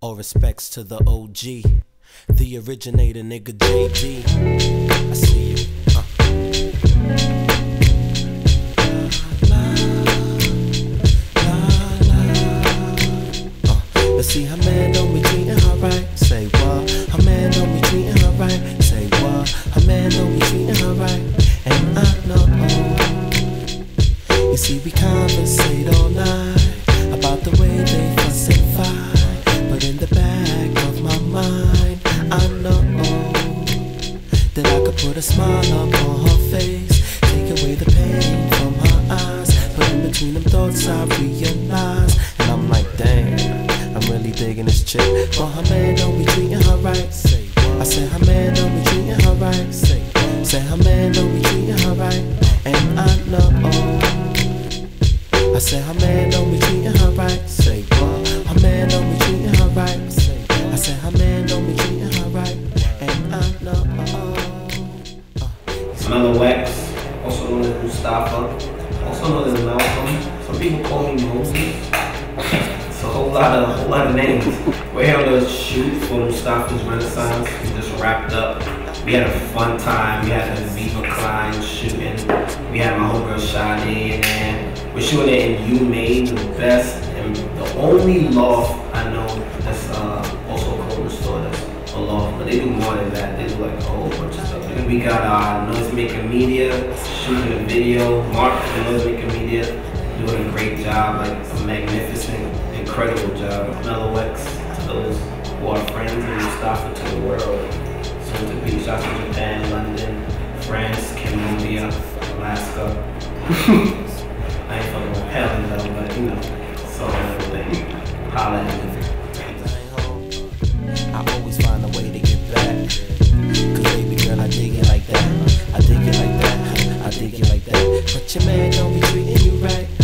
All respects to the OG, the originator, nigga JD. I see you. Let's see how man don't be treating her right. Say what? Her man don't be treating her right. Say what? Her man don't be treating her right. And I know. You see, we conversate all night about the way they fuss and fight, but in the back of my mind, I know that I could put a smile up on her face, take away the pain from her eyes. But in between them thoughts I realize, and I'm like, damn, I'm really digging this chick, but her man don't be treating her right. I said her man don't be treating her right. Say her man don't be treating her right. And I know, I said her man don't be treating her right. Say what? Her man don't be treating her right. I said her man don't be treating her right. And I know. MeLo-X, also known as Mustafa, also known as Malcolm. Some people call me Moses. It's a whole lot of names. We're here on the shoot for Mustafa's Renaissance. We just wrapped up. We had a fun time. We had Aviva, Klein shooting. We had my homegirl Sade, and we're shooting it in U-Made, the best and the only loft I know that's also a clothing store that's a loft. But they do more than that. They do like a whole bunch of stuff. And we got Noisemaker Media shooting a video. Mark from Noisemaker Media doing a great job, like a magnificent, incredible job. MeLo-X to those who are friends, and Mustafa to the world. Soon to be shots in Japan, London, France, Cambodia, Alaska. I ain't fucking with Helen though, but you know, so everything. Holla at me. I always find a way to get back. Cause baby girl, I dig it like that. I dig it like that. I dig it like that. But your man don't be treating you right.